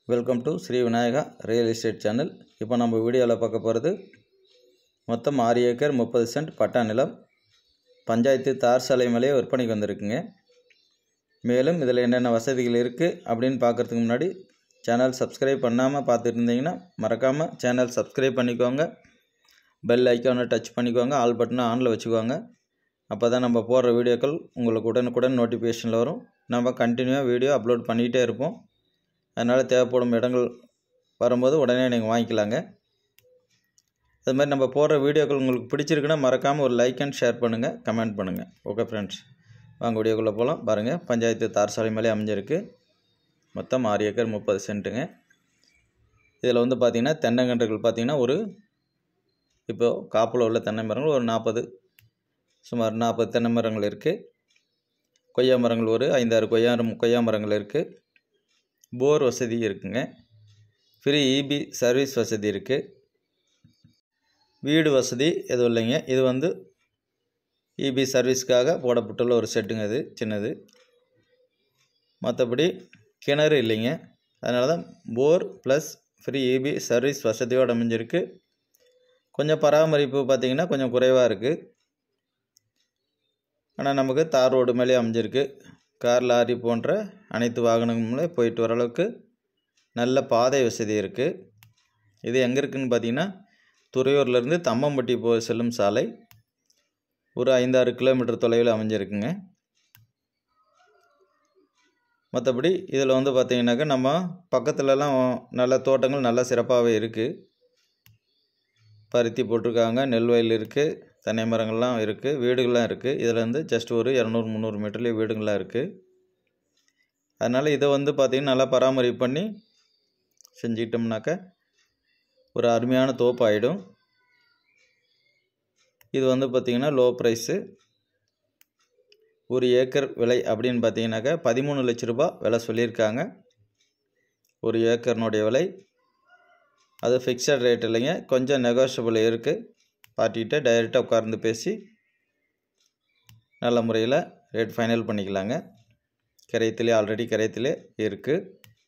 Welcome to Shri Vinayaka real estate channel. இப்போ நம்ம வீடியோவில் பார்க்க போகிறது மொத்தம் 6 ஏக்கர் 30 சென்ட் பட்டா நிலம் பஞ்சாயத்து தார் சாலை மேலே விற்பனைக்கு வந்திருக்குங்க. மேலும் இதில் என்னென்ன வசதிகள் இருக்குது அப்படின்னு பார்க்குறதுக்கு முன்னாடி சேனல் சப்ஸ்கிரைப் பண்ணாமல் பார்த்துட்டு இருந்தீங்கன்னா மறக்காமல் சேனல் சப்ஸ்கிரைப் பண்ணிக்கோங்க. பெல் ஐக்கானை டச் பண்ணிக்கோங்க. ஆல் பட்டனை ஆனில் வச்சுக்கோங்க. அப்போ தான் நம்ம போடுற வீடியோக்கள் உங்களுக்கு உடனுக்குடன் நோட்டிஃபிகேஷனில் வரும். நம்ம கண்டினியூவாக வீடியோ அப்லோட் பண்ணிகிட்டே இருப்போம். அதனால் தேவைப்படும் இடங்கள் வரும்போது உடனே நீங்கள் வாங்கிக்கலாங்க. அது மாதிரி நம்ம போடுற வீடியோக்கள் உங்களுக்கு பிடிச்சிருக்குன்னா மறக்காமல் ஒரு லைக் அண்ட் ஷேர் பண்ணுங்கள், கமெண்ட் பண்ணுங்கள். ஓகே ஃப்ரெண்ட்ஸ், வாங்க வீடியோக்குள்ளே போகலாம். பாருங்கள், பஞ்சாயத்து தார் சாலை மேலே அமைஞ்சிருக்கு. மொத்தம் 6 ஏக்கர் 30 சென்ட்டுங்க. இதில் வந்து பார்த்திங்கன்னா தென்னங்கன்றுகள் பார்த்திங்கன்னா இப்போது காப்பில் உள்ள தென்னை மரங்கள் சுமார் 40 தென்னை மரங்கள் இருக்குது. கொய்யா மரங்கள் ஒரு 5-6 கொய்யா மரங்கள் இருக்குது. போர் வசதி இருக்குங்க. ஃப்ரீ இபி சர்வீஸ் வசதி இருக்குது. வீடு வசதி எதுவும் இல்லைங்க. இது வந்து இபி சர்வீஸ்க்காக போடப்பட்டுள்ள ஒரு செட்டுங்க. இது சின்னது. மற்றபடி கிணறு இல்லைங்க. அதனால தான் bore plus free EB service வசதியோடு அமைஞ்சிருக்கு. கொஞ்சம் பராமரிப்பு பார்த்திங்கன்னா கொஞ்சம் குறைவாக இருக்குது. ஆனால் நமக்கு தார் ரோடு மேலே அமைஞ்சிருக்கு. கார், லாரி போன்ற அனைத்து வாகனங்களும் போயிட்டு வர அளவுக்கு நல்ல பாதை வசதி இருக்குது. இது எங்கே இருக்குதுன்னு பார்த்திங்கன்னா துறையூர்லேருந்து தம்மம்பட்டி செல்லும் சாலை ஒரு 5-6 கிலோமீட்டர் தொலைவில் அமைஞ்சிருக்குங்க. மற்றபடி இதில் வந்து பார்த்திங்கனாக்கா நம்ம பக்கத்துலலாம் நல்ல தோட்டங்கள் நல்ல சிறப்பாகவே இருக்குது. பருத்தி போட்டிருக்காங்க, நெல் வயல் இருக்குது, தென்னை மரங்கள்லாம் இருக்குது, வீடுகள்லாம் இருக்குது. இதில் வந்து ஜஸ்ட் ஒரு 200-300 மீட்டர்லேயே வீடுகள்லாம் இருக்குது. அதனால் இதை வந்து பார்த்திங்கன்னா நல்லா பராமரிப்பு பண்ணி செஞ்சுக்கிட்டோம்னாக்கா ஒரு அருமையான தோப்பு ஆகிடும். இது வந்து பார்த்திங்கன்னா லோ ப்ரைஸு. ஒரு ஏக்கர் விலை அப்படின்னு பார்த்திங்கனாக்கா 13 லட்ச ரூபா விலை சொல்லியிருக்காங்க. ஒரு ஏக்கர்னுடைய விலை. அது ஃபிக்ஸட் ரேட் இல்லைங்க, கொஞ்சம் நெகோஷியபிள் இருக்குது. பார்ட்டிகிட்ட டைரெக்டாக உட்கார்ந்து பேசி நல்ல முறையில் ரேட் ஃபைனல் பண்ணிக்கலாங்க. ஆல்ரெடி கரையத்திலே இருக்குது.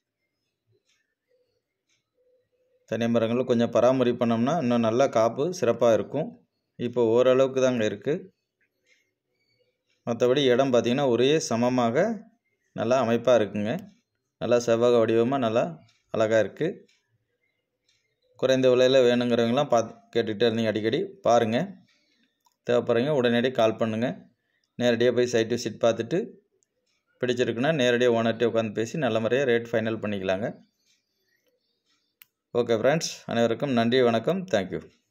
தென்னை மரங்களும் கொஞ்சம் பராமரிப்பு பண்ணோம்னா இன்னும் நல்லா காப்பு சிறப்பாக இருக்கும். இப்போ ஓரளவுக்கு தாங்க இருக்குது. மற்றபடி இடம் பார்த்திங்கன்னா ஒரே சமமாக நல்லா அமைப்பாக இருக்குங்க. நல்லா செவ்வக வடிவமாக நல்லா அழகாக இருக்குது. குறைந்த விலையில் வேணுங்கிறவங்களாம் கேட்டுகிட்டே இருந்தீங்க. அடிக்கடி பாருங்கள், தேவைப்படுறீங்க உடனடியாக கால் பண்ணுங்கள். நேரடியாக போய் சைட் விசிட் பார்த்துட்டு பிடிச்சிருக்குன்னா நேரடியாக ஓனர்கிட்டே உட்காந்து பேசி நல்ல முறையாக ரேட் ஃபைனல் பண்ணிக்கலாங்க. ஓகே ஃப்ரெண்ட்ஸ், அனைவருக்கும் நன்றி, வணக்கம், தேங்க்யூ.